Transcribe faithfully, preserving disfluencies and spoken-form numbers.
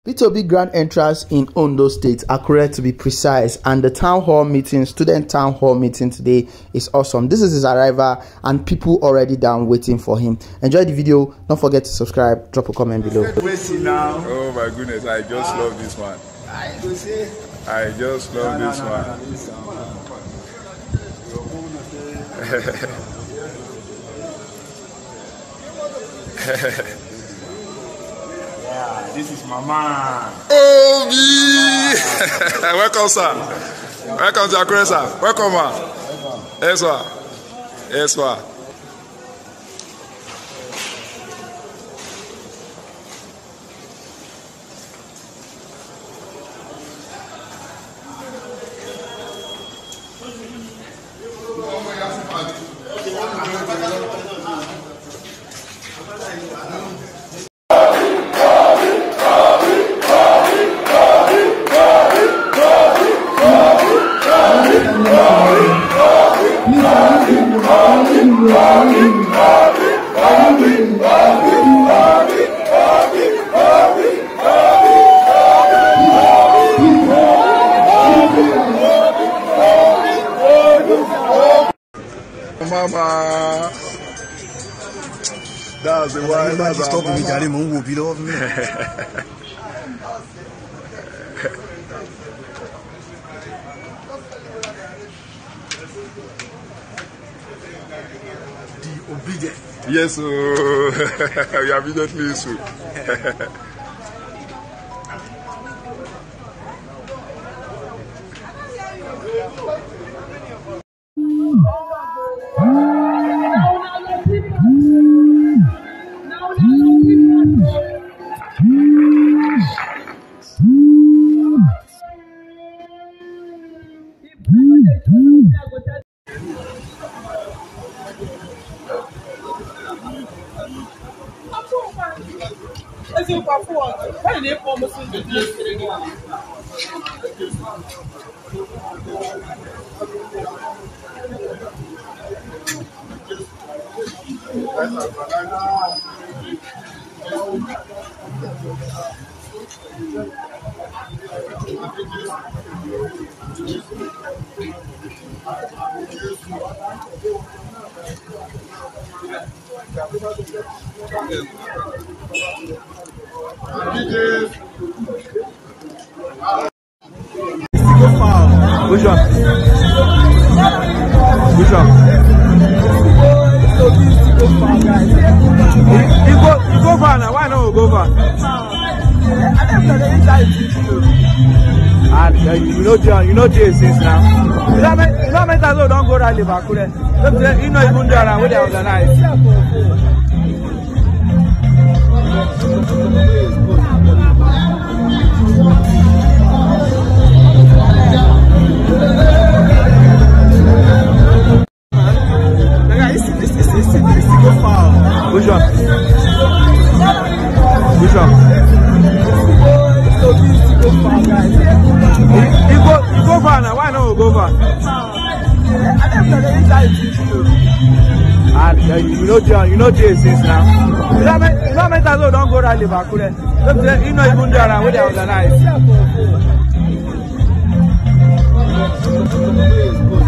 P T O B grand entrance in Ondo State, Akure to be precise, and the town hall meeting, student town hall meeting today is awesome. This is his arrival and people already down waiting for him. Enjoy the video. Don't forget to subscribe, drop a comment below. Oh my goodness, I just love this one. I just love this one. Yeah, this is Mama. Oh, welcome, sir. Welcome to Akure, sir. Welcome, ma. Yes, sir. Yes, sir. Mama, that's the one. That's stop me, Daddy. Mom will be love me. The obedient. Yes, sir. We are obediently so. Which one? Which one? You go, you go far now. Why not go far? And uh, you know, you know, since now. You know, you know, mental load don't go rally back. You know, even there where they organize. Which one? Which one? You go, you go far now. Why not go far? And uh, you know, you know, since now. You know, you know, mental load don't go rally back. You know, even there where they organize.